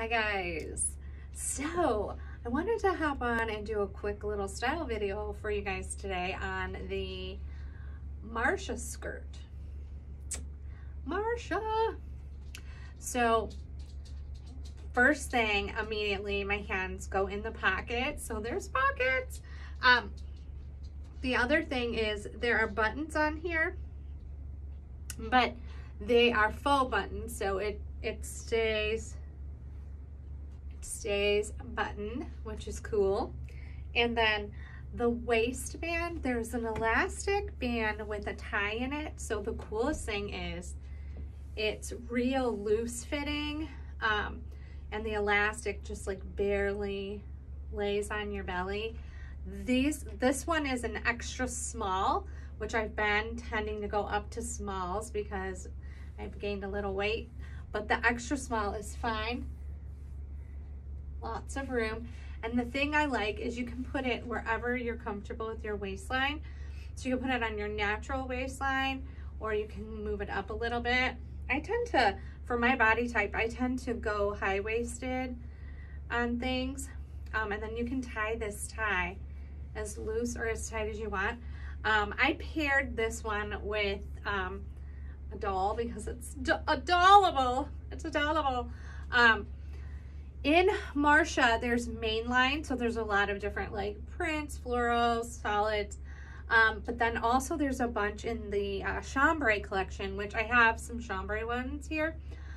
Hi guys. So I wanted to hop on and do a quick little style video for you guys today on the Marsha skirt. Marsha. So first thing, immediately my hands go in the pocket. So there's pockets. The other thing is there are buttons on here, but they are faux buttons, so it stays button, which is cool. And then the waistband, there's an elastic band with a tie in it. So the coolest thing is it's real loose fitting, and the elastic just like barely lays on your belly. This one is an extra small, which I've been tending to go up to smalls because I've gained a little weight, but the extra small is fine. Lots of room. And the thing I like is you can put it wherever you're comfortable with your waistline. So you can put it on your natural waistline, or you can move it up a little bit. I tend to, for my body type, I tend to go high-waisted on things. And then you can tie this tie as loose or as tight as you want. I paired this one with a doll because it's adorable. It's adorable. In Marsha, there's mainline, so there's a lot of different like prints, florals, solids, but then also there's a bunch in the chambray collection, which I have some chambray ones here,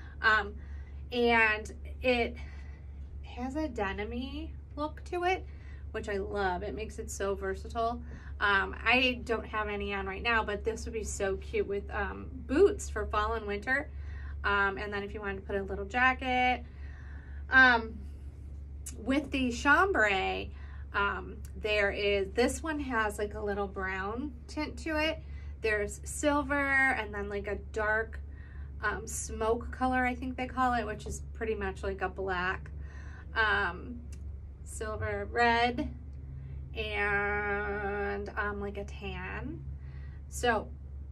and it has a denim-y look to it, which I love. It makes it so versatile. I don't have any on right now, but this would be so cute with boots for fall and winter, and then if you wanted to put a little jacket. With the chambray, this one has like a little brown tint to it. There's silver and then like a dark smoke color, I think they call it, which is pretty much like a black, silver, red, and like a tan. So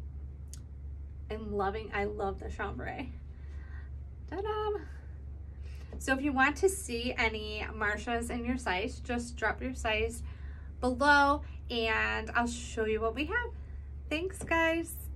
I love the chambray. Ta-da! So if you want to see any Marshas in your size, just drop your size below and I'll show you what we have. Thanks, guys.